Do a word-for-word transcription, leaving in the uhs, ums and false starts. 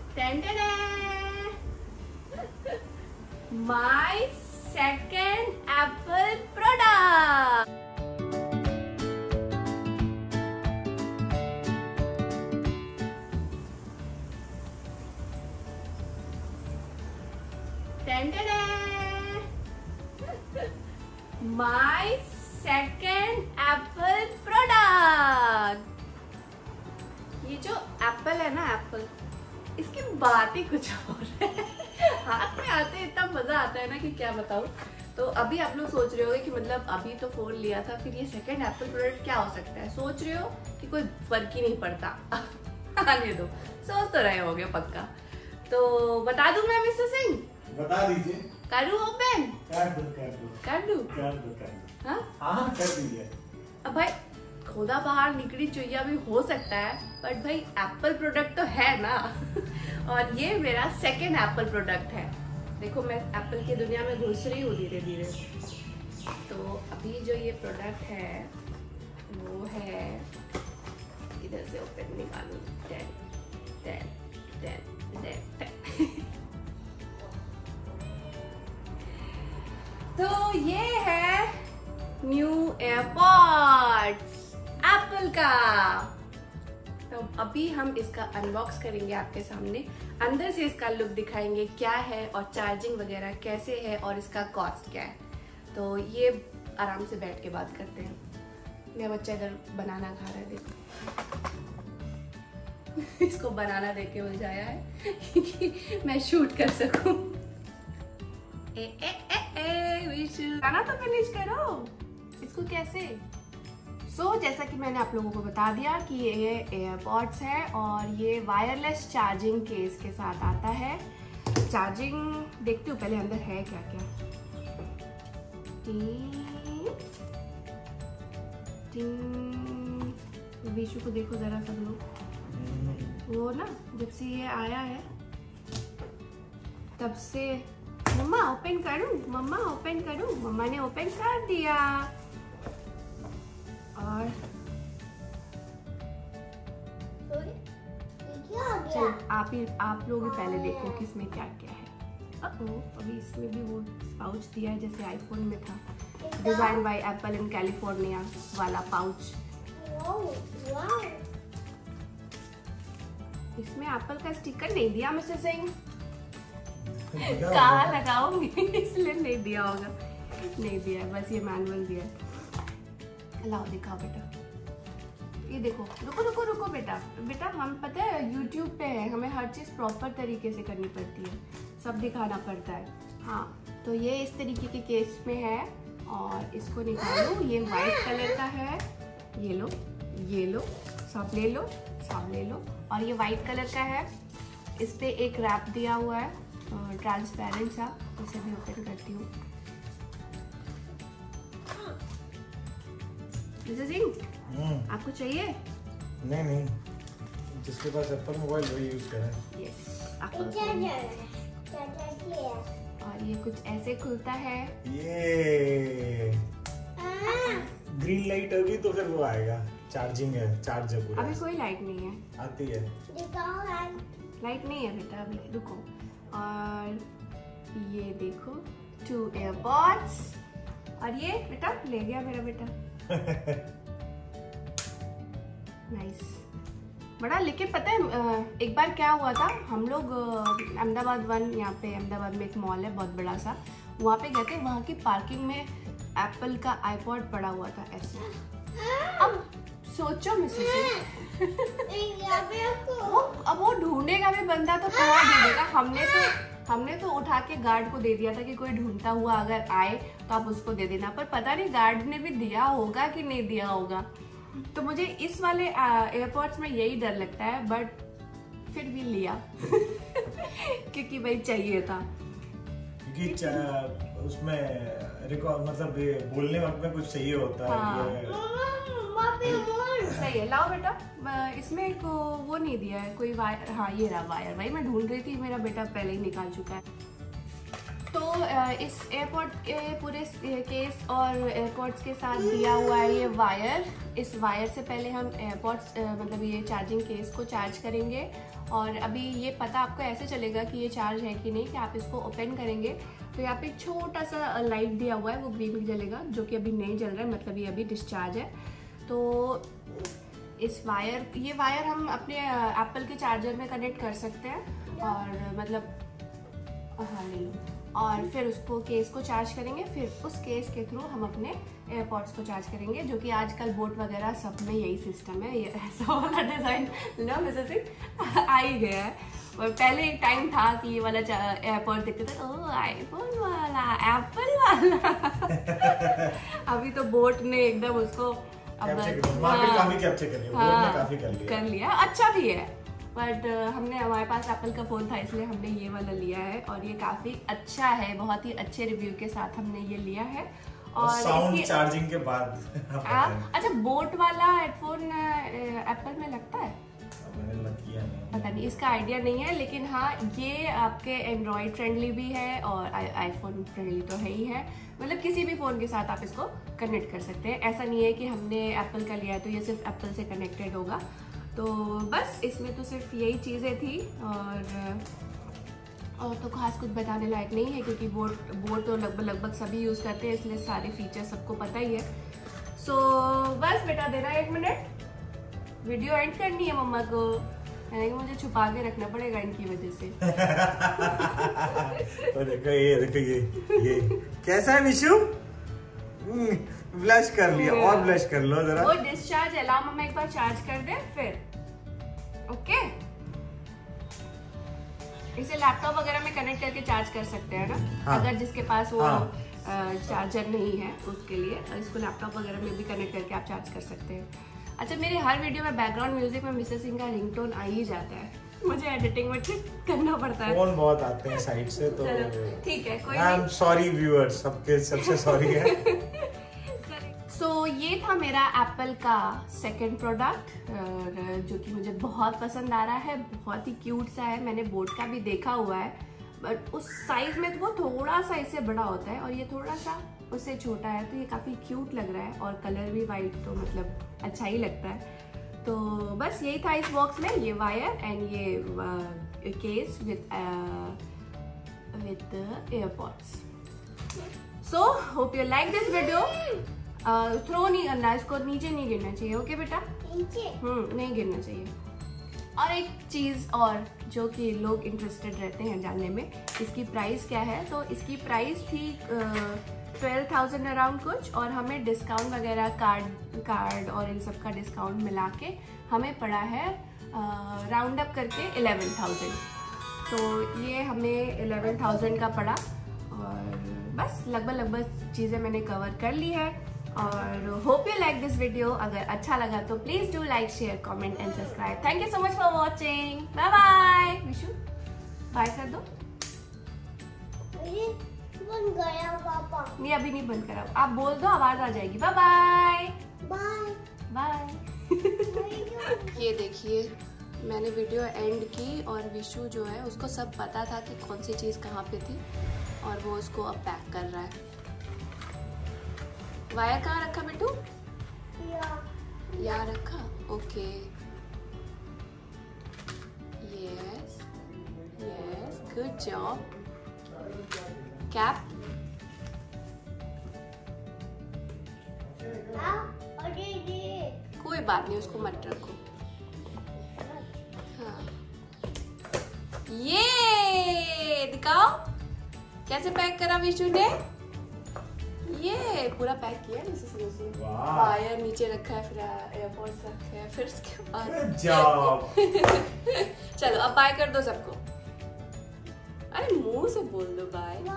My second Apple product. My second Apple product. ये जो Apple है ना, एप्पल, इसकी बात ही कुछ और है। हाथ में आते इतना मजा आता है ना कि क्या बताऊं। तो अभी आप लोग सोच रहे होंगे कि मतलब अभी तो फोन लिया था, फिर ये सेकंड एप्पल प्रोडक्ट क्या हो सकता है। सोच रहे हो कि कोई फर्क ही नहीं पड़ता। आने दो, सोच तो रहे होगे पक्का। तो बता दूं मैं मिस्टर सिंह? बता दीजिए। करूं ओपन? कर दो, कर दो। कर दूं? कर दो, कर दो। हाँ हाँ, कर दीजिए। अब भाई खुदा बाहर निकली चुईया भी हो सकता है, बट भाई एप्पल प्रोडक्ट तो है ना। और ये मेरा सेकेंड एप्पल प्रोडक्ट है। देखो मैं एप्पल की दुनिया में घुस रही हूँ धीरे धीरे। तो अभी जो ये प्रोडक्ट है वो है, इधर से ओपन निकालूं, टेन टेन टेन टेन। तो ये है न्यू एयरपॉड्स एप्पल का। तो अभी हम इसका अनबॉक्स करेंगे आपके सामने, अंदर से इसका लुक दिखाएंगे क्या है और चार्जिंग वगैरह कैसे है और इसका कॉस्ट क्या है। तो ये आराम से बैठ के बात करते हैं। मेरा बच्चा इधर बनाना खा रहा है, देखो। इसको बनाना देके के बुझाया है कि मैं शूट कर सकूं। ए ए ए ए विशु, गाना तो फिनिश करो। इसको कैसे? सो so, जैसा कि मैंने आप लोगों को बता दिया कि ये एयरपॉड्स है और ये वायरलेस चार्जिंग केस के साथ आता है। चार्जिंग देखती हूँ पहले अंदर है क्या क्या। विशु को देखो जरा सब लोग। वो ना जब से ये आया है तब से, मम्मा ओपन करूं, मम्मा ओपन करूं, मम्मा ने ओपन कर दिया। और चलो आप ही आप लोग ही पहले देखो कि इसमें क्या क्या है। ओ, अभी इसमें भी वो पाउच दिया है जैसे आईफोन में था, design by Apple in California वाला पाउच। इसमें एप्पल का स्टिकर नहीं दिया मिस्टर सिंह। कहाँ लगाऊंगी इसलिए नहीं दिया होगा। नहीं दिया है, बस ये मैनुअल दिया है। लाओ दिखाओ बेटा, ये देखो। रुको रुको रुको बेटा, बेटा हम पता है यूट्यूब पे है, हमें हर चीज़ प्रॉपर तरीके से करनी पड़ती है, सब दिखाना पड़ता है। हाँ तो ये इस तरीके के केस में है और इसको निकालो। ये वाइट कलर का है, ये लो ये लो, सब ले लो सब ले लो। और ये वाइट कलर का है, इस पे एक रैप दिया हुआ है ट्रांसपेरेंट सा। इसे भी ओपन करती हूँ। सिंह आपको चाहिए? नहीं नहीं, जिसके पास एप्पल मोबाइल वही यूज करें। यस, आपको और ये कुछ ऐसे खुलता है। ये ग्रीन लाइट होगी तो फिर वो आएगा, चार्जिंग है, चार्ज है पूरा। अभी कोई लाइट नहीं है। आती है लाइट नहीं है बेटा, अभी रुको। और ये देखो टू एयरपॉड्स। और ये बेटा ले गया मेरा बेटा। नाइस बड़ा। लेकिन पता है एक बार क्या हुआ था, हम लोग अहमदाबाद वन, यहाँ पे अहमदाबाद में एक मॉल है बहुत बड़ा सा, वहाँ पे गए थे। वहाँ की पार्किंग में एप्पल का आईपॉड पड़ा हुआ था ऐसे। अब सोचो मिसेस वो अब वो ढूंढेगा भी बंदा तो कहाँ ढूंढेगा। हमने तो हमने तो उठा के गार्ड को दे दिया था कि कोई ढूंढता हुआ अगर आए तो आप उसको दे देना, पर पता नहीं गार्ड ने भी दिया होगा कि नहीं दिया होगा। तो मुझे इस वाले एयरपोर्ट्स में यही डर लगता है, बट फिर भी लिया क्योंकि भाई चाहिए था। क्योंकि उसमें रिकॉर्ड मतलब बोलने वक्त में कुछ चाहिए होता है। हाँ। सही है, लाओ बेटा। इसमें एक वो नहीं दिया है कोई वायर। हाँ ये रहा वायर, भाई मैं ढूंढ रही थी, मेरा बेटा पहले ही निकाल चुका है। तो इस एयरपोर्ट के पूरे केस और एयरपोर्ट्स के साथ दिया हुआ है ये वायर। इस वायर से पहले हम एयरपोर्ट्स मतलब ये चार्जिंग केस को चार्ज करेंगे, और अभी ये पता आपको ऐसे चलेगा कि ये चार्ज है कि नहीं कि आप इसको ओपन करेंगे तो यहाँ पे एक छोटा सा लाइट दिया हुआ है, वो ग्रीन जलेगा, जो कि अभी नहीं जल रहा है, मतलब ये अभी डिस्चार्ज है। तो इस वायर ये वायर हम अपने एप्पल के चार्जर में कनेक्ट कर सकते हैं, और मतलब हाँ ले लो, और फिर उसको केस को चार्ज करेंगे। फिर उस केस के थ्रू हम अपने एयरपॉड्स को चार्ज करेंगे, जो कि आजकल बोट वगैरह सब में यही सिस्टम है। ये ऐसा वाला डिज़ाइन ना वैसे आ ही गया है, और पहले एक टाइम था कि ये वाला एयरपॉड दिखते थे, ओह आईफोन वाला, एप्पल वाला। अभी तो बोट ने एकदम उसको अब काफी कैप्चर कर लिया, हाँ, काफी कर लिया कर लिया अच्छा भी है, बट uh, हमने हमारे पास एप्पल का फ़ोन था इसलिए हमने ये वाला लिया है, और ये काफ़ी अच्छा है, बहुत ही अच्छे रिव्यू के साथ हमने ये लिया है। और साउंड चार्जिंग के बाद आ, अच्छा बोट वाला हेडफोन एप्पल में लगता है, पता नहीं, इसका आइडिया नहीं है, लेकिन हाँ ये आपके एंड्रॉयड फ्रेंडली भी है और आईफोन फ्रेंडली तो है ही है, मतलब किसी भी फ़ोन के साथ आप इसको कनेक्ट कर सकते हैं। ऐसा नहीं है कि हमने एप्पल का लिया है तो ये सिर्फ एप्पल से कनेक्टेड होगा। तो बस इसमें तो सिर्फ यही चीज़ें थी, और और तो खास कुछ बताने लायक नहीं है, क्योंकि बोट बोट तो लगभग लगभग सभी यूज़ करते हैं, इसलिए सारे फीचर सबको पता ही है। सो so, बस बेटा देना एक मिनट, वीडियो एंड करनी है मम्मा को, यानी कि मुझे छुपा के रखना पड़ेगा इनकी वजह से। तो देखो ये देखो ये ये कैसा है विशु, ब्लश कर लिया, और ब्लश कर लो जरा। वो डिस्चार्ज है, लाओ मम्मा एक बार चार्ज कर दे फिर, ओके। इसे लैपटॉप वगैरह में कनेक्ट करके चार्ज कर सकते हैं ना, हाँ। अगर जिसके पास वो हाँ। चार्जर नहीं है उसके लिए, और इसको लैपटॉप वगैरह में भी कनेक्ट करके आप चार्ज कर सकते हैं। अच्छा मेरे हर वीडियो में बैकग्राउंड म्यूजिक में मिस्टर सिंह का रिंगटोन आ ही जाता है, मुझे एडिटिंग में ठीक करना पड़ता है, फोन बहुत आते हैं साइड से, तो ठीक है कोई नहीं, सॉरी व्यूअर्स, सबके सबसे सॉरी है। सो so, ये था मेरा एप्पल का सेकंड प्रोडक्ट, जो कि मुझे बहुत पसंद आ रहा है, बहुत ही क्यूट सा है। मैंने बोट का भी देखा हुआ है, बट उस साइज में तो वो थोड़ा सा इससे बड़ा होता है, और ये थोड़ा सा उससे छोटा है, तो ये काफ़ी क्यूट लग रहा है, और कलर भी वाइट, तो मतलब अच्छा ही लगता है। तो बस यही था इस बॉक्स में, ये वायर एंड ये case with with AirPods. So hope you like this video. Throw नहीं करना, इसको नीचे नहीं गिरना चाहिए, ओके बेटा, नीचे हम्म नहीं गिरना चाहिए। और एक चीज़ और जो कि लोग इंटरेस्टेड रहते हैं जानने में, इसकी प्राइस क्या है, तो इसकी प्राइस थी ट्वेल्व थाउजेंड अराउंड कुछ, और हमें डिस्काउंट वगैरह कार्ड कार्ड और इन सब का डिस्काउंट मिला के हमें पड़ा है राउंड अप करके इलेवन थाउजेंड। तो ये हमें इलेवन थाउजेंड का पड़ा, और बस लगभग लगभग चीज़ें मैंने कवर कर ली है। और hope you like this video, अगर अच्छा लगा तो please do like share comment and subscribe. Thank you so much for watching, bye bye. Vishu bye कर दो, बंद गया पापा, नहीं अभी नहीं बंद करा, आप बोल दो आवाज आ जाएगी, बाय बाय बाय बाय। ये देखिए मैंने वीडियो एंड की, और विशु जो है उसको सब पता था कि कौन सी चीज़ कहाँ पे थी, और वो उसको अब पैक कर रहा है। वायर कहाँ रखा बेटू? यहाँ रखा, okay, yes yes, good job. Cap कोई बात नहीं, उसको मत रखो। हाँ ये दिखाओ कैसे पैक करा विशु ने, ये पूरा पैक किया है, वायर नीचे रखा है, फिर एयरपोर्ट्स रखे हैं, फिर उसके बाद चलो अब बाय कर दो सबको, अरे मुंह से बोल दो बाय।